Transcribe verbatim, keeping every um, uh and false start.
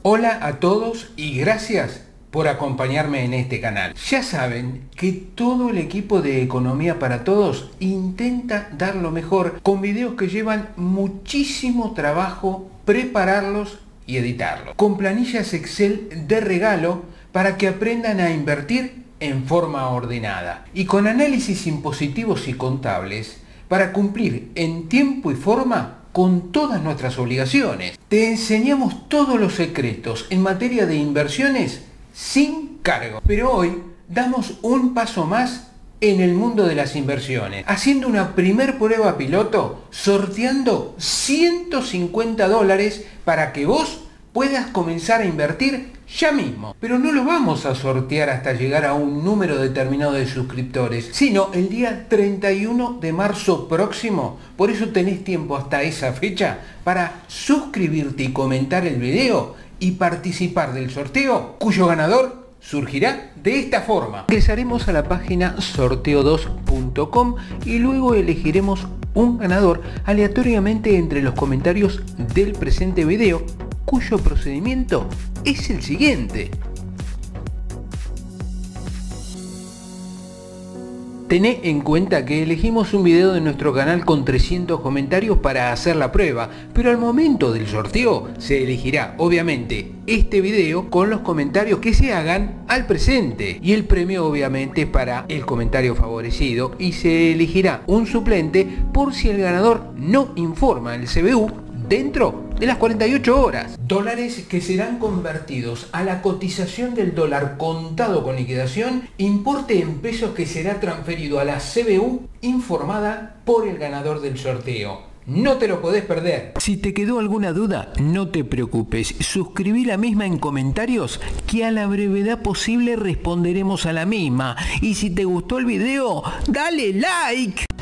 Hola a todos y gracias por acompañarme en este canal. Ya saben que todo el equipo de Economía para Todos intenta dar lo mejor con videos que llevan muchísimo trabajo prepararlos y editarlos, con planillas Excel de regalo para que aprendan a invertir en forma ordenada y con análisis impositivos y contables para cumplir en tiempo y forma con todas nuestras obligaciones. Te enseñamos todos los secretos en materia de inversiones sin cargo. Pero hoy damos un paso más en el mundo de las inversiones, haciendo una primer prueba piloto, sorteando ciento cincuenta dólares para que vos puedas comenzar a invertir ya mismo. Pero no lo vamos a sortear hasta llegar a un número determinado de suscriptores, sino el día treinta y uno de marzo próximo. Por eso tenés tiempo hasta esa fecha para suscribirte y comentar el video y participar del sorteo, cuyo ganador surgirá de esta forma. Ingresaremos a la página sorteo dos punto com y luego elegiremos un ganador aleatoriamente entre los comentarios del presente video, cuyo procedimiento es el siguiente. Tené en cuenta que elegimos un video de nuestro canal con trescientos comentarios para hacer la prueba, pero al momento del sorteo se elegirá obviamente este video con los comentarios que se hagan al presente y el premio obviamente para el comentario favorecido, y se elegirá un suplente por si el ganador no informa el C B U dentro de las cuarenta y ocho horas. Dólares que serán convertidos a la cotización del dólar contado con liquidación, importe en pesos que será transferido a la C B U informada por el ganador del sorteo. No te lo podés perder. Si te quedó alguna duda, no te preocupes. Suscribí la misma en comentarios que a la brevedad posible responderemos a la misma. Y si te gustó el video, dale like.